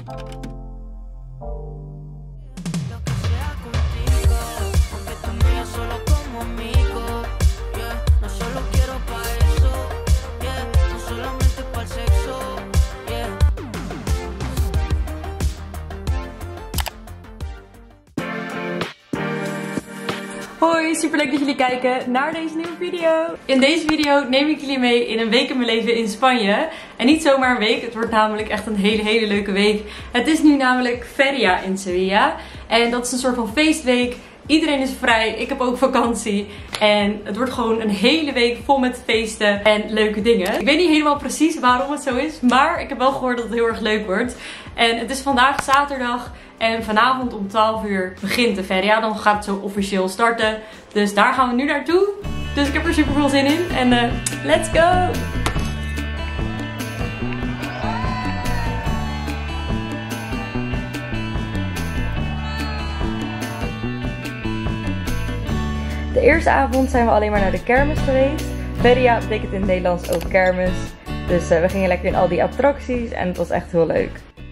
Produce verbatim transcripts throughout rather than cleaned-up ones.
Hoi, super leuk dat jullie kijken naar deze nieuwe video. In deze video neem ik jullie mee in een week in mijn leven in Spanje. En niet zomaar een week, het wordt namelijk echt een hele hele leuke week. Het is nu namelijk Feria in Sevilla. En dat is een soort van feestweek. Iedereen is vrij, ik heb ook vakantie. En het wordt gewoon een hele week vol met feesten en leuke dingen. Ik weet niet helemaal precies waarom het zo is, maar ik heb wel gehoord dat het heel erg leuk wordt. En het is vandaag zaterdag en vanavond om twaalf uur begint de feria. Dan gaat het zo officieel starten. Dus daar gaan we nu naartoe. Dus ik heb er super veel zin in. En uh, let's go! De eerste avond zijn we alleen maar naar de kermis geweest. Feria betekent in het Nederlands ook kermis. Dus uh, we gingen lekker in al die attracties en het was echt heel leuk.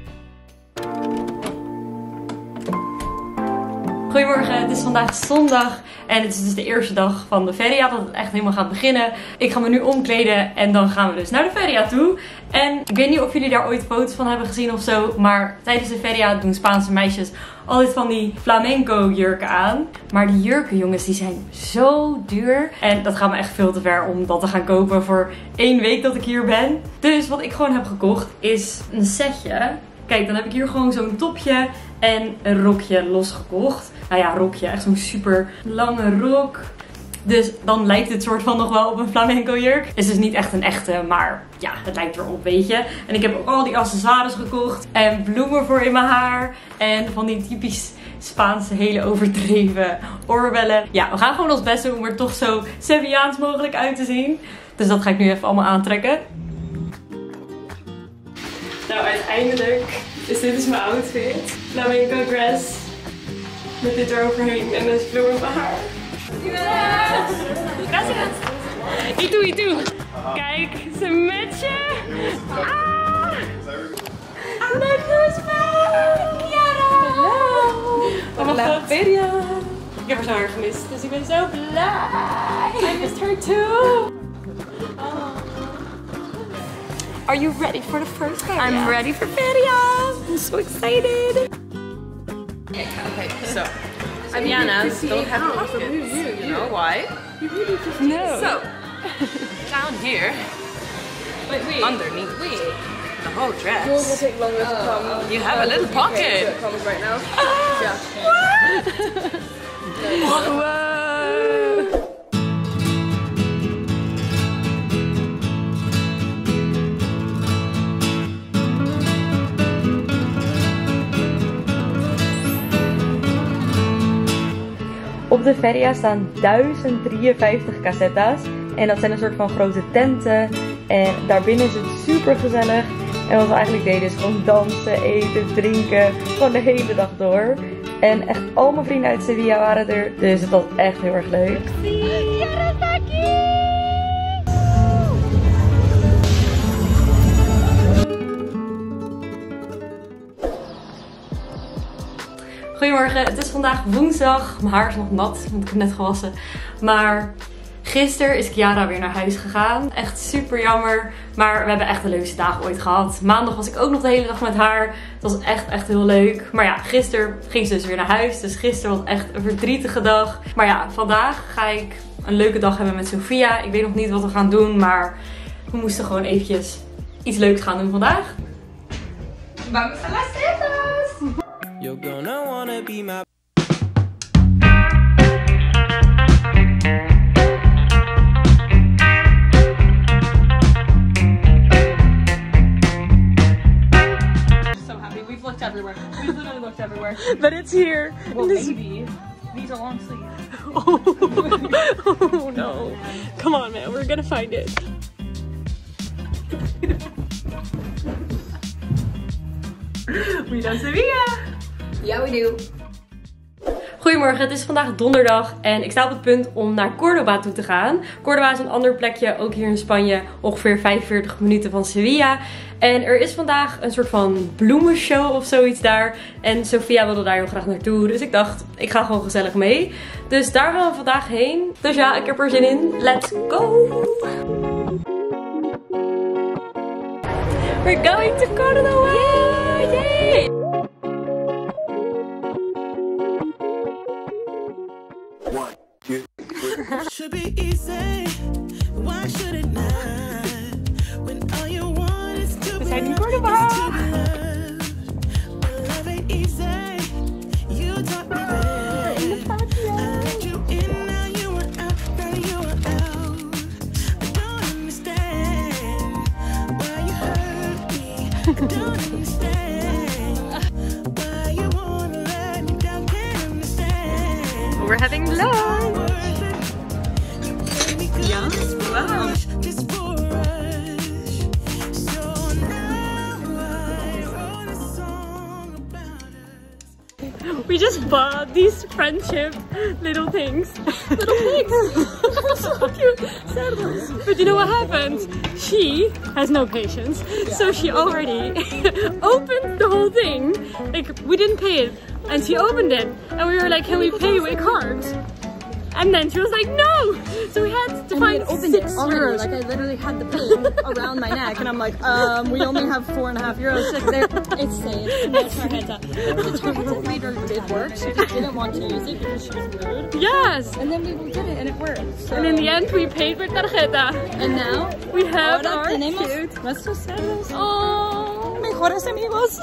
Goedemorgen, het is vandaag zondag en het is dus de eerste dag van de feria dat het echt helemaal gaat beginnen. Ik ga me nu omkleden en dan gaan we dus naar de feria toe. En ik weet niet of jullie daar ooit foto's van hebben gezien of zo, maar tijdens de feria doen Spaanse meisjes altijd van die flamenco jurken aan. Maar die jurken, jongens, die zijn zo duur en dat gaat me echt veel te ver om dat te gaan kopen voor één week dat ik hier ben. Dus wat ik gewoon heb gekocht is een setje. Kijk, dan heb ik hier gewoon zo'n topje en een rokje losgekocht. Nou ja, rokje. Echt zo'n super lange rok. Dus dan lijkt het soort van nog wel op een flamenco jurk. Het is dus niet echt een echte, maar ja, het lijkt erop, weet je. En ik heb ook al die accessoires gekocht. En bloemen voor in mijn haar. En van die typisch Spaanse, hele overdreven oorbellen. Ja, we gaan gewoon ons best doen om er toch zo Sevillaans mogelijk uit te zien. Dus dat ga ik nu even allemaal aantrekken. Nou, uiteindelijk is dit is mijn outfit. Flamenco dress. Met dit eroverheen en dus bloem in mijn haar. Gracias. Itu, itu. Kijk, ze matchen. Ah! Lekker spel. Kiara. Oh mijn god. Feria. Ik heb haar zo erg gemist, dus ik ben zo blij. I missed her too. Oh. Are you ready for the first feria? I'm ready for feria. I'm so excited. Okay, okay, so Avianas don't have pockets. You know why? No. So down here, wait, wait, underneath, wait, the whole dress, yours will take longer to come. you have a little pocket. Okay, so it comes right now. Ah, Yeah. what? Wow. Op de feria staan duizend drieënvijftig casetas en dat zijn een soort van grote tenten en daarbinnen is het super gezellig en wat we eigenlijk deden is gewoon dansen, eten, drinken, gewoon de hele dag door. En echt al mijn vrienden uit Sevilla waren er, dus het was echt heel erg leuk. Goedemorgen, het is vandaag woensdag. Mijn haar is nog nat, want ik heb net gewassen. Maar gisteren is Kiara weer naar huis gegaan. Echt super jammer. Maar we hebben echt de leukste dagen ooit gehad. Maandag was ik ook nog de hele dag met haar. Het was echt, echt heel leuk. Maar ja, gisteren ging ze dus weer naar huis. Dus gisteren was echt een verdrietige dag. Maar ja, vandaag ga ik een leuke dag hebben met Sofia. Ik weet nog niet wat we gaan doen, maar we moesten gewoon eventjes iets leuks gaan doen vandaag. Vamos a las tetas! You're gonna wanna be my... So happy. We've looked everywhere. We've literally looked everywhere. But it's here. Well, maybe. These are long sleeves. Oh. Oh no. Come on, man. We're gonna find it. We know Sevilla. Yeah, we do. Goedemorgen, het is vandaag donderdag en ik sta op het punt om naar Córdoba toe te gaan. Córdoba is een ander plekje, ook hier in Spanje, ongeveer vijfenveertig minuten van Sevilla. En er is vandaag een soort van bloemenshow of zoiets daar. En Sofia wilde daar heel graag naartoe, dus ik dacht, ik ga gewoon gezellig mee. Dus daar gaan we vandaag heen. Dus ja, ik heb er zin in. Let's go! We're going to Córdoba! Yay! Should be easy. Why should it not? When all you want is to be zijn in Córdoba. Love ain't easy. You taught me that. I let you in, now you are out, now you are out. I don't understand why you hurt me. I don't understand why you wanna let me down. Can't understand. We're having lunch. Yeah. Wow. We just bought these friendship little things. Little things. So cute. But you know what happened? She has no patience. Yeah. So she already opened the whole thing. Like, we didn't pay it. And she opened it. And we were like, can we pay with cards? And then she was like, no! So we had to and find opened six it on her. euros. Like, I literally had the pin around my neck, and I'm like, um, we only have four and a half euros. Like, there, it's safe. No tarjeta. The tarjeta reader did work. She just didn't want to use it because she was rude. Yes! And then we did it, and it worked. So. And in the end, we paid with tarjeta. And now, we have ahora our tenemos cute. nuestros celos. Oh, Mejores amigos.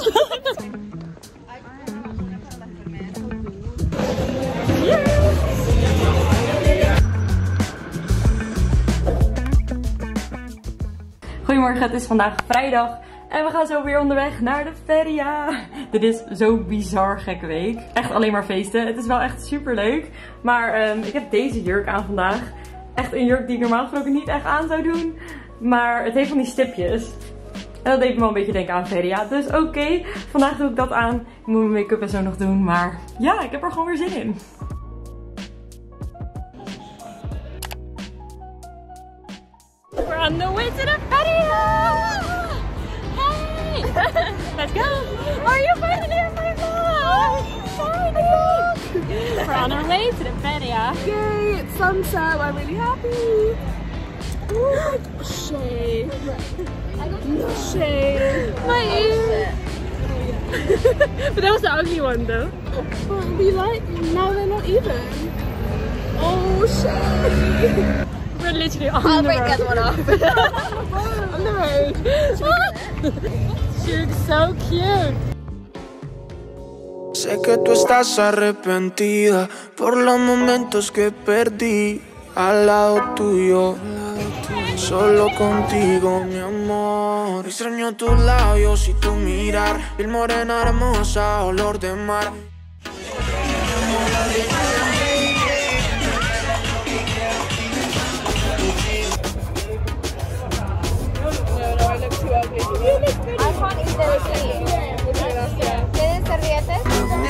Goedemorgen, het is vandaag vrijdag en we gaan zo weer onderweg naar de feria. Dit is zo'n bizar gekke week. Echt alleen maar feesten. Het is wel echt super leuk. Maar um, ik heb deze jurk aan vandaag. Echt een jurk die ik normaal gesproken niet echt aan zou doen. Maar het heeft van die stipjes. En dat deed me wel een beetje denken aan feria. Dus oké, okay, vandaag doe ik dat aan. Ik moet mijn make-up en zo nog doen. Maar ja, ik heb er gewoon weer zin in. We're on the way to the feria! Hey! Let's go! Are you finally in my vlog? Finally! We're on our way to the feria. Yay! It's sunset. I'm really happy. Ooh, shade. Shade. My ear! But that was the ugly one though. We like, now they're not even. Oh, shade. We're literally on I'll the break road. that one off. On the road. She looks so cute. Sé que tú estás arrepentida por los momentos que perdí al lado tuyo. Solo contigo, mi amor. Extraño tus labios y tu mirar. Piel morena hermosa, olor de mar. ¿Tienen servietes?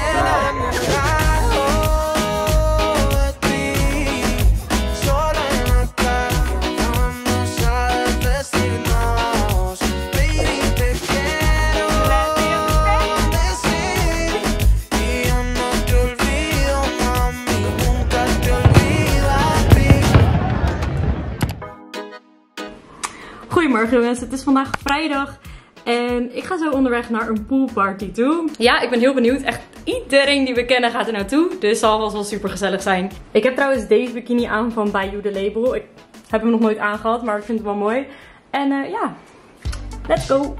Goedemorgen mensen, het is vandaag vrijdag en ik ga zo onderweg naar een poolparty toe. Ja, ik ben heel benieuwd. Echt iedereen die we kennen gaat er naartoe, dus het zal wel super gezellig zijn. Ik heb trouwens deze bikini aan van Bayou de Label. Ik heb hem nog nooit aangehad, maar ik vind het wel mooi. En uh, ja, let's go!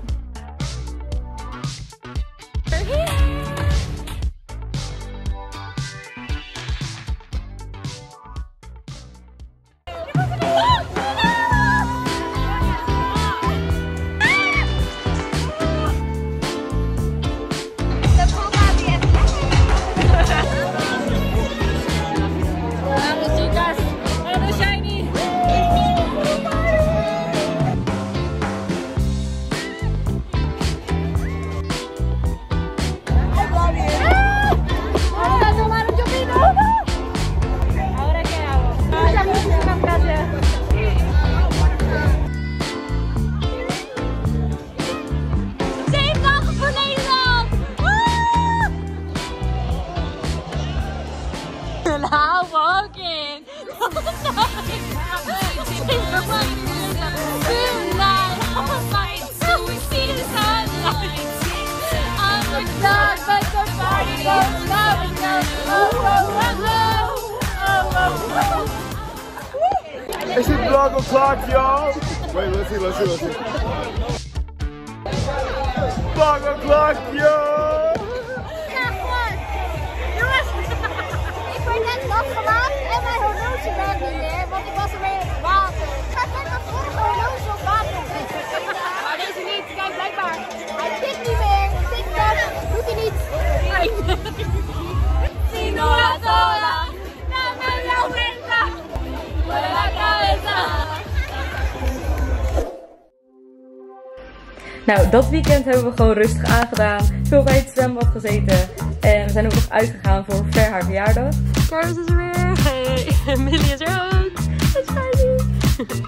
Is it vlog o'clock, y'all? Wait, let's see, let's see, let's see. Vlog o'clock, y'all! Jongens, ik word net afgemaakt en mijn horloge werkt niet meer, want ik was ermee in het water. Ik ga net dat vorige horloge op water zetten. Maar deze niet, kijk blijkbaar. Hij tikt niet meer, tikt dat, doet hij niet. Sino la sola, dame la vuelta, por la cabeza. Nou, dat weekend hebben we gewoon rustig aangedaan. Veel bij het zwembad gezeten. En we zijn ook nog uitgegaan voor ver haar verjaardag. Carlos is er weer. Hey, Millie is er ook. Het is fijn.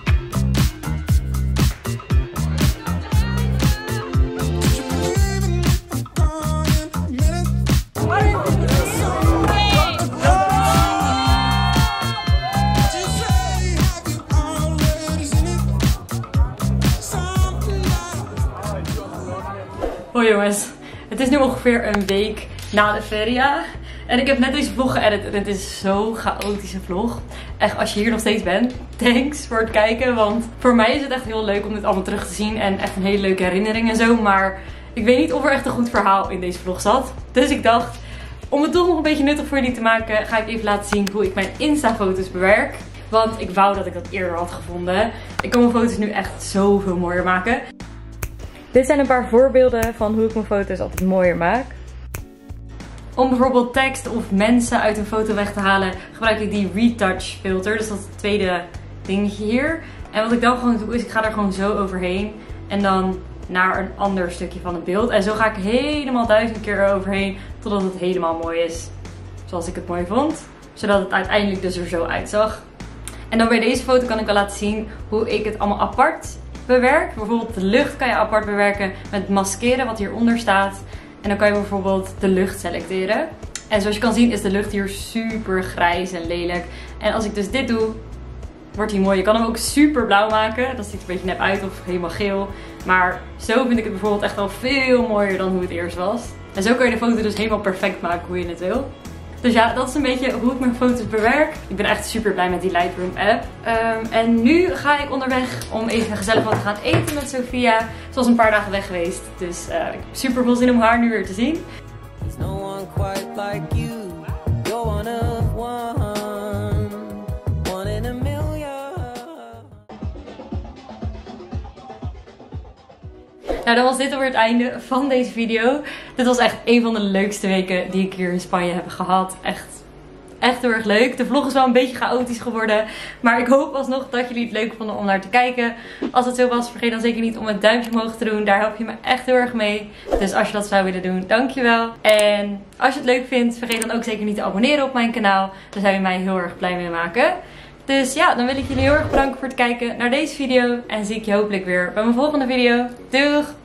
Hoi jongens, het is nu ongeveer een week na de feria en ik heb net deze vlog geëdit en het is zo'n chaotische vlog. Echt, als je hier nog steeds bent, thanks voor het kijken, want voor mij is het echt heel leuk om dit allemaal terug te zien en echt een hele leuke herinnering en zo, maar ik weet niet of er echt een goed verhaal in deze vlog zat. Dus ik dacht, om het toch nog een beetje nuttig voor jullie te maken, ga ik even laten zien hoe ik mijn Insta-foto's bewerk. Want ik wou dat ik dat eerder had gevonden. Ik kan mijn foto's nu echt zoveel mooier maken. Dit zijn een paar voorbeelden van hoe ik mijn foto's altijd mooier maak. Om bijvoorbeeld tekst of mensen uit een foto weg te halen, gebruik ik die retouch filter. Dus dat is het tweede dingetje hier. En wat ik dan gewoon doe, is ik ga er gewoon zo overheen. En dan naar een ander stukje van het beeld. En zo ga ik helemaal duizend keer eroverheen, totdat het helemaal mooi is. Zoals ik het mooi vond. Zodat het uiteindelijk dus er zo uitzag. En dan bij deze foto kan ik wel laten zien hoe ik het allemaal apart bewerk. Bijvoorbeeld de lucht kan je apart bewerken met maskeren wat hieronder staat. En dan kan je bijvoorbeeld de lucht selecteren. En zoals je kan zien is de lucht hier super grijs en lelijk. En als ik dus dit doe, wordt hij mooi. Je kan hem ook super blauw maken. Dat ziet er een beetje nep uit of helemaal geel. Maar zo vind ik het bijvoorbeeld echt wel veel mooier dan hoe het eerst was. En zo kan je de foto dus helemaal perfect maken hoe je het wil. Dus ja, dat is een beetje hoe ik mijn foto's bewerk. Ik ben echt super blij met die Lightroom app. Um, en nu ga ik onderweg om even gezellig wat te gaan eten met Sophia. Ze was een paar dagen weg geweest. Dus uh, ik heb super veel zin om haar nu weer te zien. There's no one quite like you. You're one of one. One in a million. Nou, dan was dit alweer het einde van deze video. Dit was echt een van de leukste weken die ik hier in Spanje heb gehad. Echt, echt heel erg leuk. De vlog is wel een beetje chaotisch geworden. Maar ik hoop alsnog dat jullie het leuk vonden om naar te kijken. Als het zo was, vergeet dan zeker niet om een duimpje omhoog te doen. Daar help je me echt heel erg mee. Dus als je dat zou willen doen, dankjewel. En als je het leuk vindt, vergeet dan ook zeker niet te abonneren op mijn kanaal. Daar zou je mij heel erg blij mee maken. Dus ja, dan wil ik jullie heel erg bedanken voor het kijken naar deze video. En zie ik je hopelijk weer bij mijn volgende video. Doeg!